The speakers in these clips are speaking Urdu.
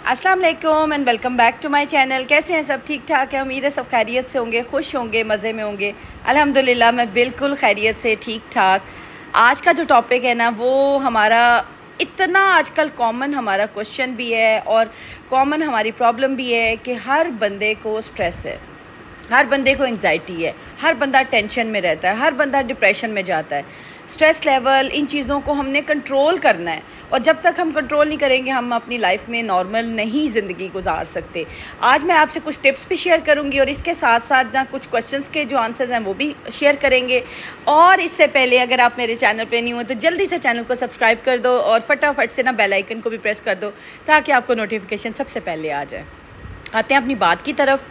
अस्सलाम वालेकुम and welcome back to my channel. कैसे हैं सब? ठीक ठाक है। उम्मीद है सब खैरियत से होंगे, खुश होंगे, मज़े में होंगे। अल्हम्दुलिल्लाह मैं बिल्कुल खैरियत से ठीक ठाक। आज का जो टॉपिक है ना वो हमारा इतना आजकल कॉमन हमारा क्वेश्चन भी है और कॉमन हमारी प्रॉब्लम भी है कि हर बंदे को स्ट्रेस है, हर बंदे को एंग्जाइटी है, हर बंदा टेंशन में रहता है, हर बंदा डिप्रेशन में जाता है। स्ट्रेस लेवल, इन चीज़ों को हमने कंट्रोल करना है और जब तक हम कंट्रोल नहीं करेंगे हम अपनी लाइफ में नॉर्मल नहीं ज़िंदगी गुजार सकते। आज मैं आपसे कुछ टिप्स भी शेयर करूंगी और इसके साथ साथ ना कुछ क्वेश्चंस के जो आंसर्स हैं वो भी शेयर करेंगे। और इससे पहले अगर आप मेरे चैनल पे नहीं हो तो जल्दी से चैनल को सब्सक्राइब कर दो और फटाफट से ना बेल आइकन को भी प्रेस कर दो ताकि आपको नोटिफिकेशन सबसे पहले आ जाए। आते हैं अपनी बात की तरफ।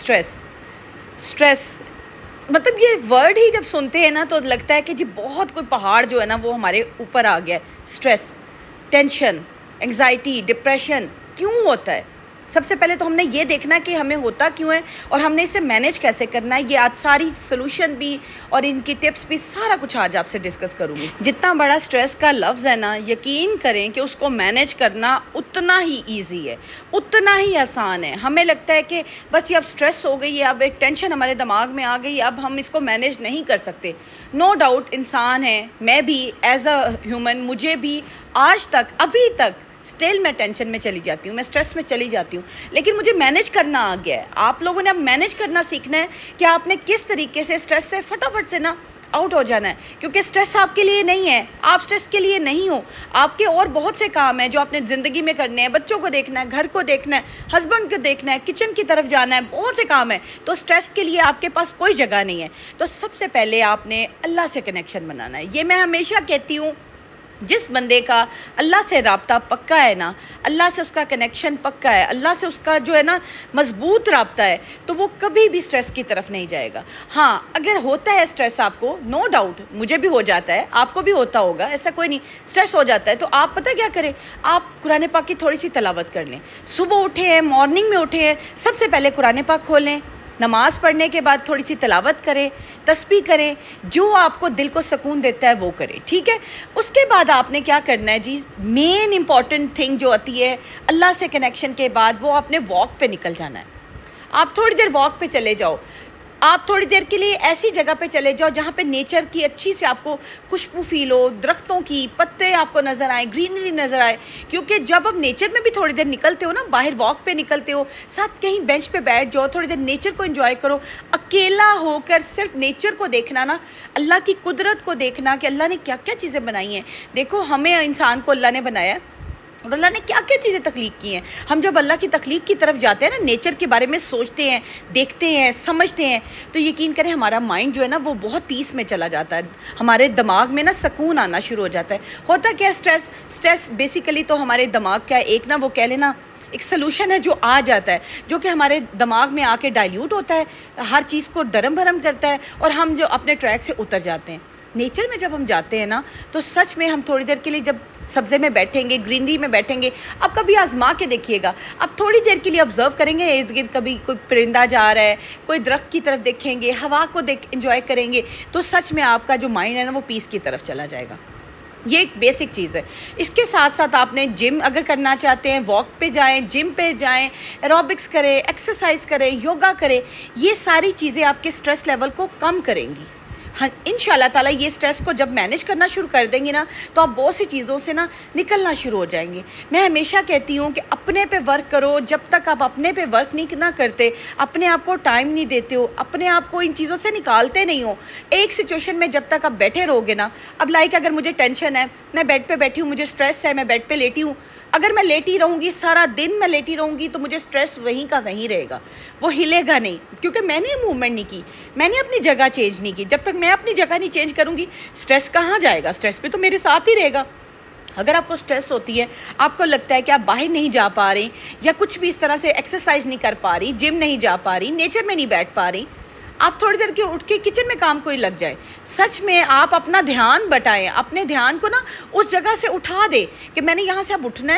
स्ट्रेस मतलब ये वर्ड ही जब सुनते हैं ना तो लगता है कि जी बहुत कोई पहाड़ जो है ना वो हमारे ऊपर आ गया है। स्ट्रेस, टेंशन, एंग्जाइटी, डिप्रेशन क्यों होता है? सबसे पहले तो हमने ये देखना है कि हमें होता क्यों है और हमने इसे मैनेज कैसे करना है। ये आज सारी सोल्यूशन भी और इनकी टिप्स भी सारा कुछ आज आपसे डिस्कस करूँगी। जितना बड़ा स्ट्रेस का लफ्ज़ है ना, यकीन करें कि उसको मैनेज करना उतना ही ईजी है, उतना ही आसान है। हमें लगता है कि बस ये अब स्ट्रेस हो गई है, अब एक टेंशन हमारे दिमाग में आ गई, अब हम इसको मैनेज नहीं कर सकते। नो डाउट इंसान है, मैं भी एज अ ह्यूमन, मुझे भी आज तक अभी तक स्टिल मैं टेंशन में चली जाती हूँ, मैं स्ट्रेस में चली जाती हूँ, लेकिन मुझे मैनेज करना आ गया है। आप लोगों ने अब मैनेज करना सीखना है कि आपने किस तरीके से स्ट्रेस से फटाफट से ना आउट हो जाना है, क्योंकि स्ट्रेस आपके लिए नहीं है, आप स्ट्रेस के लिए नहीं हो। आपके और बहुत से काम हैं जो आपने ज़िंदगी में करने हैं। बच्चों को देखना है, घर को देखना है, हस्बैंड को देखना है, किचन की तरफ जाना है, बहुत से काम है। तो स्ट्रेस के लिए आपके पास कोई जगह नहीं है। तो सबसे पहले आपने अल्लाह से कनेक्शन बनाना है। ये मैं हमेशा कहती हूँ, जिस बंदे का अल्लाह से राब्ता पक्का है ना, अल्लाह से उसका कनेक्शन पक्का है, अल्लाह से उसका जो है ना मजबूत राब्ता है, तो वो कभी भी स्ट्रेस की तरफ नहीं जाएगा। हाँ, अगर होता है स्ट्रेस आपको, नो डाउट मुझे भी हो जाता है, आपको भी होता होगा, ऐसा कोई नहीं, स्ट्रेस हो जाता है। तो आप पता क्या करें, आप कुरान पाक की थोड़ी सी तिलावत कर लें। सुबह उठे हैं, मॉर्निंग में उठे हैं, सबसे पहले कुरान पाक खोलें, नमाज़ पढ़ने के बाद थोड़ी सी तिलावत करें, तस्बीह करें, जो आपको दिल को सुकून देता है वो करें, ठीक है। उसके बाद आपने क्या करना है जी, मेन इंपॉर्टेंट थिंग जो आती है अल्लाह से कनेक्शन के बाद, वो आपने वॉक पे निकल जाना है। आप थोड़ी देर वॉक पे चले जाओ, आप थोड़ी देर के लिए ऐसी जगह पे चले जाओ जहाँ पे नेचर की अच्छी से आपको खुशबू फील हो, दरख्तों की पत्ते आपको नज़र आए, ग्रीनरी नज़र आए। क्योंकि जब आप नेचर में भी थोड़ी देर निकलते हो ना, बाहर वॉक पे निकलते हो, साथ कहीं बेंच पे बैठ जाओ, थोड़ी देर नेचर को एंजॉय करो। अकेला होकर सिर्फ नेचर को देखना ना, अल्लाह की कुदरत को देखना कि अल्लाह ने क्या क्या चीज़ें बनाई हैं। देखो, हमें इंसान को अल्लाह ने बनाया और अल्लाह ने क्या क्या चीज़ें तख्लीक की हैं। हम जब अल्लाह की तख्लीक की तरफ जाते हैं ना, नेचर के बारे में सोचते हैं, देखते हैं, समझते हैं, तो यकीन करें हमारा माइंड जो है ना वो बहुत पीस में चला जाता है, हमारे दिमाग में ना सुकून आना शुरू हो जाता है। होता क्या, स्ट्रेस बेसिकली तो हमारे दिमाग का एक ना, वो कह लेना एक सलूशन है जो आ जाता है, जो कि हमारे दिमाग में आके डाइल्यूट होता है, हर चीज़ को दरम भरम करता है और हम जो अपने ट्रैक से उतर जाते हैं। नेचर में जब हम जाते हैं ना तो सच में हम थोड़ी देर के लिए जब सब्ज़े में बैठेंगे, ग्रीनरी में बैठेंगे, आप कभी आजमा के देखिएगा, आप थोड़ी देर के लिए ऑब्ज़र्व करेंगे इर्द गिर्द, कभी कोई परिंदा जा रहा है, कोई दरख्त की तरफ देखेंगे, हवा को एंजॉय करेंगे, तो सच में आपका जो माइंड है ना वो पीस की तरफ चला जाएगा। ये एक बेसिक चीज़ है। इसके साथ साथ आपने जिम अगर करना चाहते हैं, वॉक पे जाएं, जिम पे जाएं, एरोबिक्स करें, एक्सरसाइज करें, योगा करें, ये सारी चीज़ें आपके स्ट्रेस लेवल को कम करेंगी। हाँ, इंशाल्लाह ताला ये स्ट्रेस को जब मैनेज करना शुरू कर देंगे ना तो आप बहुत सी चीज़ों से ना निकलना शुरू हो जाएंगे। मैं हमेशा कहती हूँ कि अपने पे वर्क करो। जब तक आप अपने पे वर्क नहीं ना करते, अपने आप को टाइम नहीं देते हो, अपने आप को इन चीज़ों से निकालते नहीं हो, एक सिचुएशन में जब तक आप बैठे रहोगे ना, अब लाइक अगर मुझे टेंशन है, मैं बेड पर बैठी हूँ, मुझे स्ट्रेस है, मैं बेड पर लेटी हूँ, अगर मैं लेटी रहूँगी, सारा दिन मैं लेटी रहूँगी, तो मुझे स्ट्रेस वहीं का वहीं रहेगा, वो हिलेगा नहीं, क्योंकि मैंने मूवमेंट नहीं की, मैंने अपनी जगह चेंज नहीं की। जब तक मैं अपनी जगह नहीं चेंज करूँगी, स्ट्रेस कहाँ जाएगा? स्ट्रेस भी तो मेरे साथ ही रहेगा। अगर आपको स्ट्रेस होती है, आपको लगता है कि आप बाहर नहीं जा पा रही या कुछ भी इस तरह से एक्सरसाइज नहीं कर पा रही, जिम नहीं जा पा रही, नेचर में नहीं बैठ पा रही, आप थोड़ी देर के उठ के किचन में काम कोई लग जाए, सच में आप अपना ध्यान बटाएं, अपने ध्यान को ना उस जगह से उठा दे कि मैंने यहाँ से अब उठना है,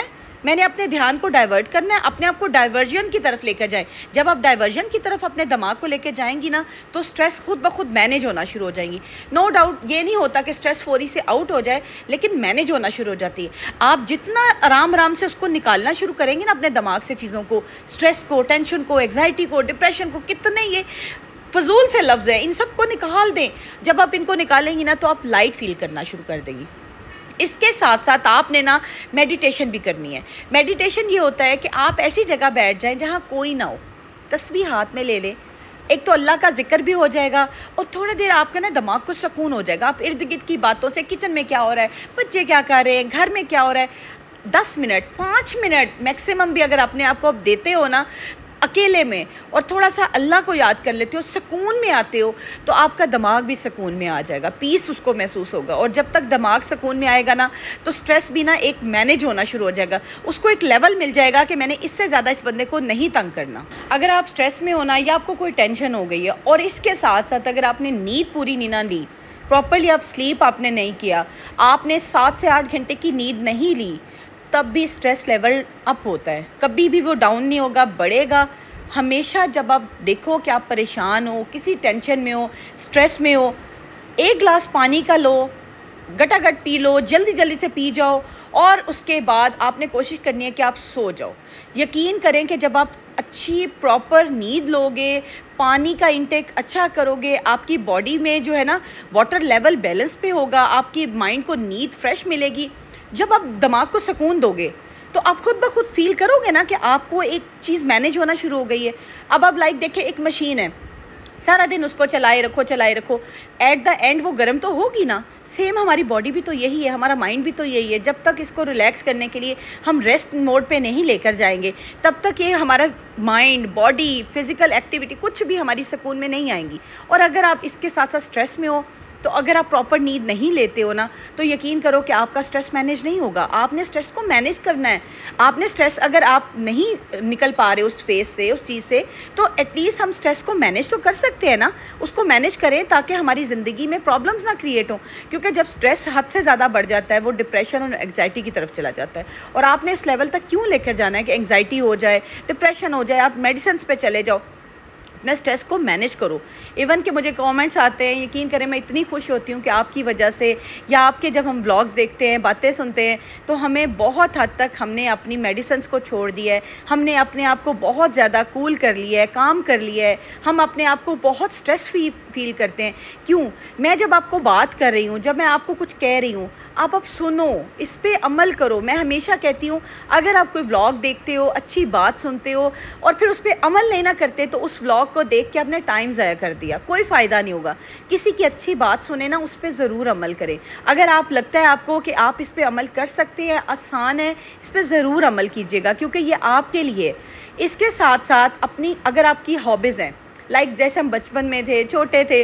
میں نے اپنے دھیان کو ڈائیورٹ کرنا ہے، اپنے آپ کو ڈائیورژن کی طرف لے کر جائیں. جب آپ ڈائیورژن کی طرف اپنے دماغ کو لے کے جائیں گی نا تو سٹریس خود بخود مینیج ہونا شروع ہو جائیں گی. نو ڈاؤٹ یہ نہیں ہوتا کہ سٹریس فوری سے آؤٹ ہو جائے، لیکن مینیج ہونا شروع ہو جاتی ہے. آپ جتنا آرام سے اس کو نکالنا شروع کریں گے نا اپنے دماغ سے چیزوں کو، سٹریس کو، ٹینشن کو، ایگزائٹی کو، ڈپریشن کو، کتنے یہ فضول سے لفظ ہیں، ان سب کو نکال دیں. جب آپ ان کو نکالیں گی نا تو آپ لائٹ فیل کرنا شروع کر دیں گی. اس کے ساتھ ساتھ آپ نے نا میڈیٹیشن بھی کرنی ہے. میڈیٹیشن یہ ہوتا ہے کہ آپ ایسی جگہ بیٹھ جائیں جہاں کوئی نہ ہو، تسبیح ہاتھ میں لے لیں. ایک تو اللہ کا ذکر بھی ہو جائے گا اور تھوڑی دیر آپ کا نا دماغ کو سکون ہو جائے گا. آپ ارد گرد کی باتوں سے، کچن میں کیا ہو رہا ہے، بچے کیا کر رہے ہیں، گھر میں کیا ہو رہا ہے، 10 منٹ 5 منٹ میکسیمم بھی اگر اپنے آپ کو دیتے ہو نا اکیلے میں، اور تھوڑا سا اللہ کو یاد کر لیتے ہو، سکون میں آتے ہو، تو آپ کا دماغ بھی سکون میں آ جائے گا، پیس اس کو محسوس ہوگا. اور جب تک دماغ سکون میں آئے گا نا تو سٹریس بھی نا ایک مینیج ہونا شروع ہو جائے گا. اس کو ایک لیول مل جائے گا کہ میں نے اس سے زیادہ اس بندے کو نہیں تنگ کرنا. اگر آپ سٹریس میں ہونا یا آپ کو کوئی ٹینشن ہو گئی ہے اور اس کے ساتھ ساتھ اگر آپ نے نیند پوری نہیں نہ لی، پراپرلی آپ سلیپ آپ نے نہیں کیا، آپ نے 7 سے 8 گھنٹے کی نیند نہیں لی، تب بھی سٹریس لیول اپ ہوتا ہے. کبھی بھی وہ ڈاؤن نہیں ہوگا، بڑھے گا. ہمیشہ جب آپ دیکھو کہ آپ پریشان ہو، کسی ٹینشن میں ہو، سٹریس میں ہو، 1 گلاس پانی کا لو، گٹا گٹ پی لو، جلدی سے پی جاؤ، اور اس کے بعد آپ نے کوشش کرنی ہے کہ آپ سو جاؤ. یقین کریں کہ جب آپ اچھی پراپر نیند لوگے، پانی کا انٹیک اچھا کرو گے، آپ کی باڈی میں جو ہے نا واٹر لیول بیلنس پہ ہوگا، آپ کی مائنڈ کو نیند فریش ملے گی. جب آپ دماغ کو سکون دو گے تو آپ خود بخود فیل کرو گے نا کہ آپ کو ایک چیز مینیج ہونا شروع ہو گئی ہے. اب آپ لائک دیکھیں، ایک مشین ہے، سارا دن اس کو چلائے رکھو، ایٹ دا اینڈ وہ گرم تو ہوگی نا. سیم ہماری باڈی بھی تو یہی ہے، ہمارا مائنڈ بھی تو یہی ہے. جب تک اس کو ریلیکس کرنے کے لیے ہم ریسٹ موڈ پہ نہیں لے کر جائیں گے، تب تک یہ ہمارا مائنڈ، باڈی، فزیکل ایکٹیویٹی کچھ بھی ہماری سکون میں نہیں آئیں گی. اور اگر آپ اس کے ساتھ ساتھ سٹریس میں ہو، تو اگر آپ پراپر نیند نہیں لیتے ہو نا تو یقین کرو کہ آپ کا سٹریس مینیج نہیں ہوگا. آپ نے سٹریس کو مینیج کرنا ہے. آپ نے سٹریس، اگر آپ نہیں نکل پا رہے اس فیز سے، اس چیز سے، تو ایٹ لیسٹ ہم سٹریس کو مینیج تو کر سکتے ہیں نا. اس کو مینیج کریں تاکہ ہماری زندگی میں پرابلمز نہ کریٹ ہوں. کیونکہ جب سٹریس حد سے زیادہ بڑھ جاتا ہے وہ ڈپریشن اور انگزائٹی کی طرف چلا جاتا ہے. اور آپ نے اس لیول تک کیوں لے کر جانا ہے کہ انگزائٹی ہو جائے، ڈپریشن ہو جائے، آپ میڈیسنس پہ چلے جاؤ. اپنے سٹریس کو مینیج کرو. ایون کہ مجھے کامنٹس آتے ہیں، یقین کریں میں اتنی خوش ہوتی ہوں کہ آپ کی وجہ سے، یا آپ کے جب ہم بلاگز دیکھتے ہیں، باتیں سنتے ہیں، تو ہمیں بہت حد تک ہم نے اپنی میڈیسنس کو چھوڑ دیا ہے. ہم نے اپنے آپ کو بہت زیادہ کول کر لیا ہے، کام کر لیا ہے. ہم اپنے آپ کو بہت سٹریس فیل کرتے ہیں. کیوں؟ میں جب آپ کو بات کر رہی ہوں، جب میں آپ کو کچھ کہہ رہی ہوں، آپ سنو، اس پہ عمل کرو. میں ہمیشہ کہتی ہوں اگر آپ کوئی ولاگ دیکھتے ہو، اچھی بات سنتے ہو اور پھر اس پہ عمل نہیں نہ کرتے تو اس ولاگ کو دیکھ کے اپنے ٹائم ضائع کر دیا، کوئی فائدہ نہیں ہوگا. کسی کی اچھی بات سنیں نا، اس پہ ضرور عمل کریں. اگر آپ لگتا ہے آپ کو کہ آپ اس پہ عمل کر سکتے ہیں، آسان ہے، اس پہ ضرور عمل کیجیے گا کیونکہ یہ آپ کے لیے. اس کے ساتھ ساتھ اپنی، اگر آپ کی ہابیز ہیں، لائک جیسے ہم بچپن میں تھے، چھوٹے تھے،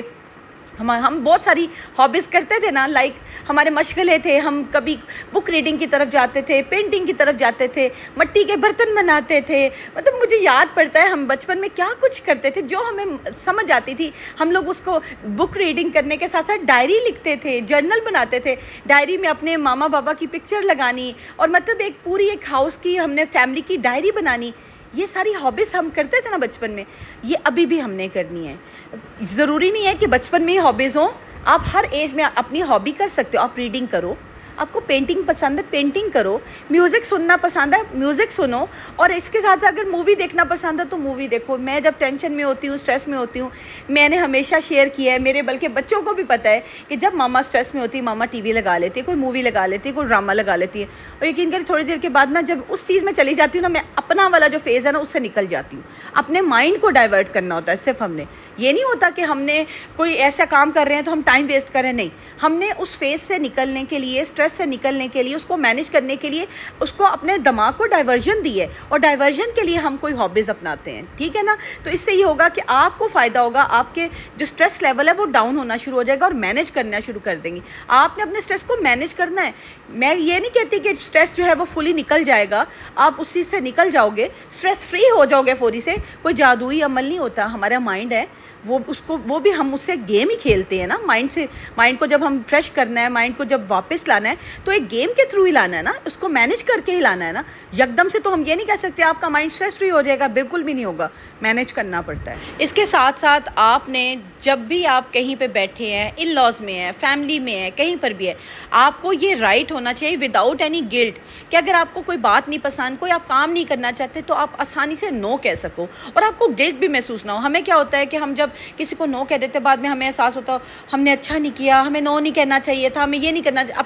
ہم بہت ساری ہابیز کرتے تھے نا، لائک ہمارے مشغلے تھے، ہم کبھی بک ریڈنگ کی طرف جاتے تھے، پینٹنگ کی طرف جاتے تھے، مٹی کے برتن بناتے تھے. مطلب مجھے یاد پڑتا ہے ہم بچپن میں کیا کچھ کرتے تھے جو ہمیں سمجھ آتی تھی. ہم لوگ اس کو بک ریڈنگ کرنے کے ساتھ ساتھ ڈائری لکھتے تھے، جرنل بناتے تھے. ڈائری میں اپنے ماما بابا کی پکچر لگانی، اور مطلب ایک پوری ایک ہاؤس کی ہم نے فیملی کی ڈائری بنانی. یہ ساری ہابیز ہم کرتے تھے نا بچپن میں، یہ ابھی بھی ہم نے کرنی ہے. ضروری نہیں ہے کہ بچپن میں ہی ہابیز ہوں، آپ ہر ایج میں اپنی ہابی کر سکتے ہو. آپ ریڈنگ کرو، آپ کو پینٹنگ پسند ہے پینٹنگ کرو، میوزک سننا پسند ہے میوزک سنو، اور اس کے ساتھ اگر مووی دیکھنا پسند ہے تو مووی دیکھو. میں جب ٹینشن میں ہوتی ہوں، سٹریس میں ہوتی ہوں، میں نے ہمیشہ شیئر کیا ہے، میرے بلکہ بچوں کو بھی پتہ ہے کہ جب ماما سٹریس میں ہوتی ہے، ماما ٹی وی لگا لیتی ہے، کوئی مووی لگا لیتی ہے، کوئی ڈرامہ لگا لیتی ہے. اور یقین کریں تھوڑی دیر کے بعد میں جب اس چیز میں چلی جاتی ہوں نا، میں اپنا والا جو فیز ہے نا اس سے نکل جاتی ہوں. اپنے مائنڈ کو ڈائیورٹ کرنا ہوتا ہے صرف ہم نے. یہ نہیں ہوتا کہ ہم نے کوئی ایسا کام کر رہے ہیں تو ہم ٹائم ویسٹ کر رہے ہیں، نہیں. ہم نے اس فیز سے نکلنے کے لیے، سٹریس سے نکلنے کے لیے، اس کو مینیج کرنے کے لیے اس کو اپنے دماغ کو ڈائیورژن دی ہے، اور ڈائیورژن کے لیے ہم کوئی ہابیز اپناتے ہیں. ٹھیک ہے نا؟ تو اس سے یہ ہوگا کہ آپ کو فائدہ ہوگا، آپ کے جو سٹریس لیول ہے وہ ڈاؤن ہونا شروع ہو جائے گا اور مینیج کرنا شروع کر دیں گی. آپ نے اپنے سٹریس کو مینیج کرنا ہے. میں یہ نہیں کہتی کہ سٹریس جو ہے وہ فلی نکل جائے گا، آپ اس چیز سے نکل جاؤ گے، سٹریس فری ہو جاؤ گے فوری سے. کوئی جادوئی عمل نہیں ہوتا. ہمارا مائنڈ ہے وہ بھی ہم اس سے گیم ہی کھیلتے ہیں نا، مائنڈ کو جب ہم فریش کرنا ہے، مائنڈ کو جب واپس لانا ہے تو ایک گیم کے تھرو ہی لانا ہے نا، اس کو مینیج کر کے ہی لانا ہے نا. یکدم سے تو ہم یہ نہیں کہہ سکتے آپ کا مائنڈ اسٹریس فری ہو جائے گا، بالکل بھی نہیں ہوگا، مینیج کرنا پڑتا ہے. اس کے ساتھ ساتھ آپ نے جب بھی آپ کہیں پہ بیٹھے ہیں، ان لاز میں ہیں، فیملی میں ہیں، کہیں پر بھی ہے، آپ کو یہ رائٹ ہونا چاہیے وداؤٹ اینی گلٹ کہ اگر آپ کو کوئی بات نہیں پسند، کوئی آپ کام نہیں کرنا چاہتے تو آپ آسانی سے نو کہہ سکو اور آپ کو گلٹ بھی محسوس نہ ہو. ہمیں کیا ہوتا ہے کہ ہم جب کسی کو نو کہہ دیتے بعد میں ہمیں احساس ہوتا ہم نے اچھا نہیں کیا، ہمیں نو نہیں کہنا چاہیے تھا، ہمیں یہ نہیں کرنا چاہیے،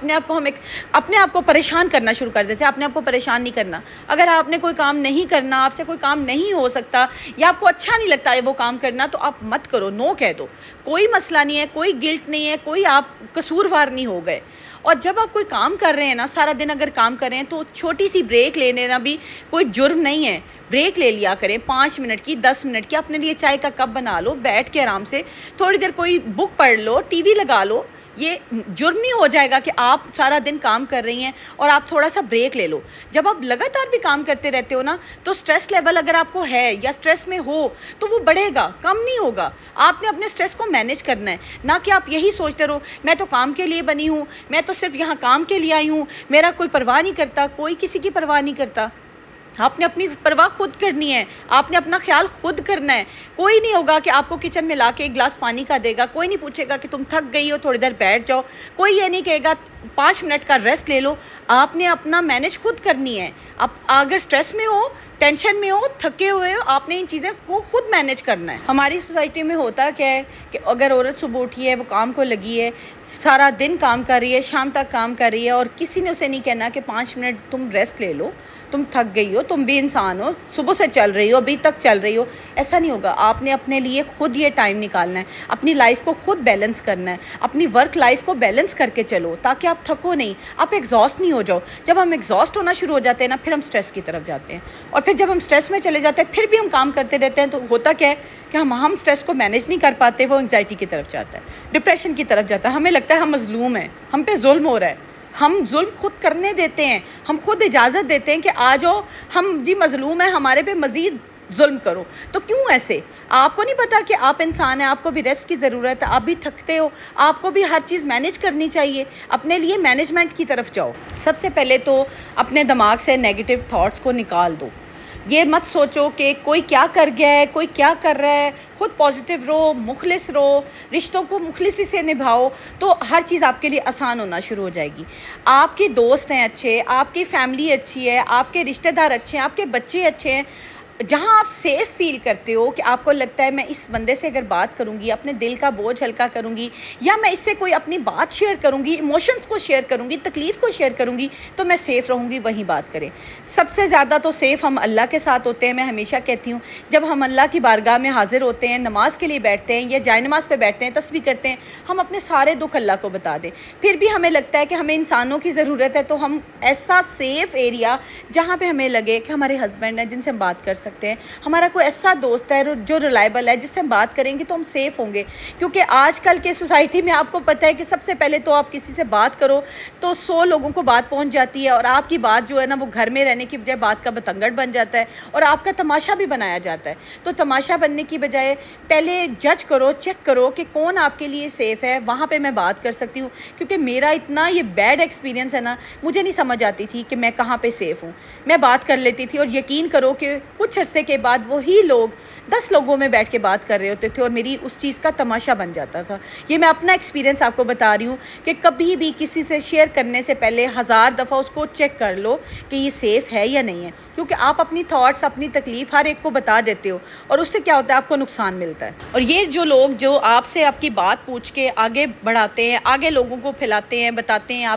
اپنے آپ کو پریشان کرنا شروع کر دیتے ہیں. اپنے آپ کو پریشان نہیں کرنا. اگر آپ نے کوئی کام نہیں کرنا، آپ سے کوئی کام نہیں ہو سکتا یا آپ کو اچھا نہیں لگتا ہے وہ کام کرنا تو آپ مت کرو، نو کہہ دو. کوئی مسئلہ نہیں ہے، کوئی گلٹ نہیں ہے، کوئی آپ قصوروار نہیں ہو گئے. اور جب آپ کوئی کام کر رہے ہیں نا، سارا دن اگر کام کر رہے ہیں تو چھوٹی سی بریک لے لینا بھی کوئی جرم نہیں ہے. بریک لے لیا کریں 5 منٹ کی، 10 منٹ کی، اپنے لیے چائے کا کپ بنا لو، بیٹھ کے آرام سے تھوڑی دیر کوئی بک پڑھ لو، ٹی وی لگا لو. یہ جرم نہیں ہو جائے گا کہ آپ سارا دن کام کر رہی ہیں اور آپ تھوڑا سا بریک لے لو. جب آپ لگاتار بھی کام کرتے رہتے ہو نا تو سٹریس لیول اگر آپ کو ہے یا سٹریس میں ہو تو وہ بڑھے گا، کم نہیں ہوگا. آپ نے اپنے سٹریس کو مینیج کرنا ہے، نہ کہ آپ یہی سوچتے رہو میں تو کام کے لیے بنی ہوں، میں تو صرف یہاں کام کے لیے آئی ہوں، میرا کوئی پرواہ نہیں کرتا. کوئی کسی کی پرواہ نہیں کرتا. آپ نے اپنی پرواہ خود کرنی ہے، آپ نے اپنا خیال خود کرنا ہے. کوئی نہیں ہوگا کہ آپ کو کچن میں لا کے 1 گلاس پانی کا دے گا، کوئی نہیں پوچھے گا کہ تم تھک گئی ہو تھوڑی دیر بیٹھ جاؤ، کوئی یہ نہیں کہے گا 5 منٹ کا ریسٹ لے لو. آپ نے اپنا مینیج خود کرنی ہے. اب اگر سٹریس میں ہو، ٹینشن میں ہو، تھکے ہوئے ہو، آپ نے ان چیزیں کو خود مینیج کرنا ہے. ہماری سوسائٹی میں ہوتا کیا ہے کہ اگر عورت صبح اٹھی ہے، وہ کام کو لگی ہے، سارا دن کام کر رہی ہے، شام تک کام کر رہی ہے اور کسی نے اسے نہیں کہنا کہ 5 منٹ تم ریسٹ لے لو، تم تھک گئی ہو، تم بھی انسان ہو، صبح سے چل رہی ہو، ابھی تک چل رہی ہو. ایسا نہیں ہوگا. آپ نے اپنے لیے خود یہ ٹائم نکالنا ہے، اپنی لائف کو خود بیلنس کرنا ہے، اپنی ورک لائف کو بیلنس کر کے چلو تاکہ آپ تھکو نہیں، آپ ایگزاسٹ نہیں ہو جاؤ. جب ہم ایگزاسٹ ہونا شروع ہو جاتے ہیں نا پھر ہم سٹریس کی طرف جاتے ہیں اور پھر جب ہم سٹریس میں چلے جاتے ہیں پھر بھی ہم کام کرتے رہتے ہیں تو ہوتا کیا ہے کہ ہم سٹریس کو مینیج نہیں کر پاتے. وہ انگزائٹی کی طرف جاتا ہے، ڈپریشن کی طرف جاتا ہے. ہمیں لگتا ہے ہم مظلوم ہیں، ہم پہ ظلم ہو رہا ہے. ہم ظلم خود کرنے دیتے ہیں، ہم خود اجازت دیتے ہیں کہ آ جاؤ ہم جی مظلوم ہیں، ہمارے پہ مزید ظلم کرو. تو کیوں ایسے؟ آپ کو نہیں پتا کہ آپ انسان ہیں، آپ کو بھی ریسٹ کی ضرورت ہے، آپ بھی تھکتے ہو، آپ کو بھی ہر چیز مینیج کرنی چاہیے. اپنے لیے مینجمنٹ کی طرف جاؤ. سب سے پہلے تو اپنے دماغ سے نیگیٹو تھاٹس کو نکال دو. یہ مت سوچو کہ کوئی کیا کر گیا ہے، کوئی کیا کر رہا ہے. خود پازیٹیو رہو، مخلص رہو، رشتوں کو مخلصی سے نبھاؤ تو ہر چیز آپ کے لیے آسان ہونا شروع ہو جائے گی. آپ کے دوست ہیں اچھے، آپ کی فیملی اچھی ہے، آپ کے رشتہ دار اچھے ہیں، آپ کے بچے اچھے ہیں. جہاں آپ سیف فیل کرتے ہو کہ آپ کو لگتا ہے میں اس بندے سے اگر بات کروں گی، اپنے دل کا بوجھ ہلکا کروں گی یا میں اس سے کوئی اپنی بات شیئر کروں گی، ایموشنز کو شیئر کروں گی، تکلیف کو شیئر کروں گی تو میں سیف رہوں گی، وہیں بات کریں. سب سے زیادہ تو سیف ہم اللہ کے ساتھ ہوتے ہیں. میں ہمیشہ کہتی ہوں جب ہم اللہ کی بارگاہ میں حاضر ہوتے ہیں، نماز کے لیے بیٹھتے ہیں یا جائے نماز پہ بیٹھتے ہیں، تسبیح کرتے ہیں، ہم اپنے سارے دکھ اللہ کو بتا دیں. پھر بھی ہمیں لگتا ہے کہ ہمیں انسانوں کی ضرورت ہے تو ہم ایسا سیف ایریا جہاں پہ ہمیں لگے کہ ہمارے ہسبینڈ ہیں جن سے ہم بات کر سکتے ہیں، ہمارا کوئی ایسا دوست ہے جو ریلائبل ہے، جس سے ہم بات کریں گے تو ہم سیف ہوں گے. کیونکہ آج کل کے سوسائٹی میں آپ کو پتہ ہے کہ سب سے پہلے تو آپ کسی سے بات کرو تو 100 لوگوں کو بات پہنچ جاتی ہے اور آپ کی بات جو ہے نا وہ گھر میں رہنے کی بجائے بات کا بتنگڑ بن جاتا ہے اور آپ کا تماشا بھی بنایا جاتا ہے. تو تماشا بننے کی بجائے پہلے جج کرو، چیک کرو کہ کون آپ کے لیے سیف ہے، وہاں پہ میں بات کر سکتی ہوں. کیونکہ میرا اتنا یہ بیڈ ایکسپیرینس ہے نا، مجھے نہیں سمجھ آتی تھی کہ میں کہاں پہ سیف ہوں. میں بات کر لیتی تھی اور یقین کرو کہ کچھ عرصے کے بعد وہی لوگ 10 لوگوں میں بیٹھ کے بات کر رہے ہوتے تھے اور میری اس چیز کا تماشا بن جاتا تھا. یہ میں اپنا ایکسپیرینس آپ کو بتا رہی ہوں کہ کبھی بھی کسی سے شیئر کرنے سے پہلے 1000 دفعہ اس کو چیک کر لو کہ یہ سیف ہے یا نہیں ہے. کیونکہ آپ اپنی تھاٹس، اپنی تکلیف ہر ایک کو بتا دیتے ہو اور اس سے کیا ہوتا ہے آپ کو نقصان ملتا ہے. اور یہ جو لوگ جو آپ سے آپ کی بات پوچھ کے آگے بڑھاتے ہیں، آگے لوگوں کو پھیلاتے ہیں، بتاتے ہیں،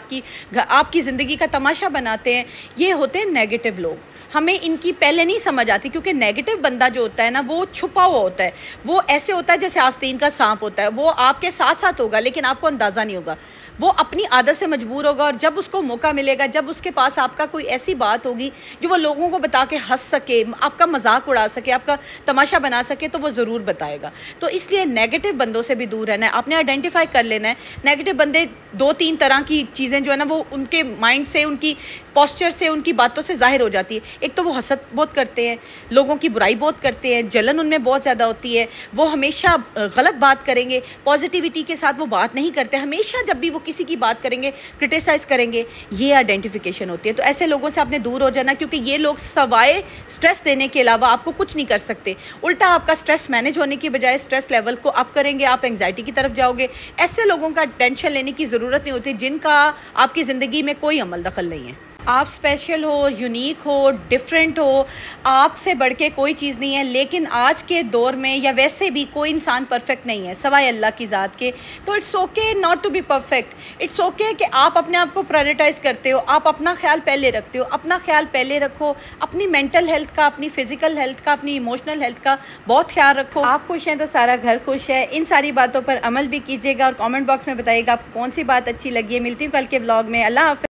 آپ کی زندگی کا تماشا بناتے ہیں، یہ ہوتے ہیں نیگیٹو لوگ. ہمیں ان کی پہلے نہیں سمجھ آتی کیونکہ نیگیٹو بندہ جو ہوتا ہے نا وہ چھپا ہوا ہوتا ہے. وہ ایسے ہوتا ہے جیسے آستین کا سانپ ہوتا ہے. وہ آپ کے ساتھ ساتھ ہوگا لیکن آپ کو اندازہ نہیں ہوگا. وہ اپنی عادت سے مجبور ہوگا، اور جب اس کو موقع ملے گا، جب اس کے پاس آپ کا کوئی ایسی بات ہوگی جو وہ لوگوں کو بتا کے ہنس سکے، آپ کا مذاق اڑا سکے، آپ کا تماشا بنا سکے، تو وہ ضرور بتائے گا۔ تو اس لیے نیگیٹو بندوں سے بھی دور رہنا ہے، آپ نے آئیڈینٹیفائی کر لینا ہے۔ نیگیٹو بندے 2-3 طرح کی چیزیں جو ہے نا وہ ان کے مائنڈ سے، ان کی پوسچر سے، ان کی باتوں سے ظاہر ہو جاتی ہے۔ ایک تو وہ حسد بہت کرتے ہیں، لوگوں کی برائی بہت کرتے ہیں، جلن ان میں بہت زیادہ ہوتی ہے، وہ ہمیشہ غلط بات کریں گے، پازیٹیوٹی کے ساتھ وہ بات نہیں کرتے، ہمیشہ جب بھی وہ کسی کی بات کریں گے کرٹیسائز کریں گے۔ یہ آئیڈینٹیفیکیشن ہوتی ہے۔ تو ایسے لوگوں سے آپ نے دور ہو جانا، کیونکہ یہ لوگ سوائے سٹریس دینے کے علاوہ آپ کو کچھ نہیں کر سکتے۔ الٹا آپ کا سٹریس مینیج ہونے کی بجائے سٹریس لیول کو اپ کریں گے، آپ انگزائٹی کی طرف جاؤ گے۔ ایسے لوگوں کا ٹینشن لینے کی ضرورت نہیں ہوتی جن کا آپ کی زندگی میں کوئی عمل دخل نہیں ہے۔ آپ اسپیشل ہو، یونیک ہو، ڈیفرنٹ ہو، آپ سے بڑھ کے کوئی چیز نہیں ہے، لیکن آج کے دور میں یا ویسے بھی کوئی انسان پرفیکٹ نہیں ہے سوائے اللہ کی ذات کے۔ تو it's okay not to be perfect, it's okay کہ آپ اپنے آپ کو پرائرٹائز کرتے ہو، آپ اپنا خیال پہلے رکھتے ہو، اپنا خیال پہلے رکھو، اپنی مینٹل ہیلتھ کا، اپنی فزیکل ہیلتھ کا، اپنی ایموشنل ہیلتھ کا بہت خیال رکھو۔ آپ خوش ہیں تو سارا گھر خوش ہے۔ ان ساری باتوں پر عمل بھی کیجیے گا، اور کامنٹ باکس میں بتائیے گا آپ کو کون سی بات اچھی لگی ہے۔ ملتی ہوں کل کے ولاگ میں۔ اللہ حافظ۔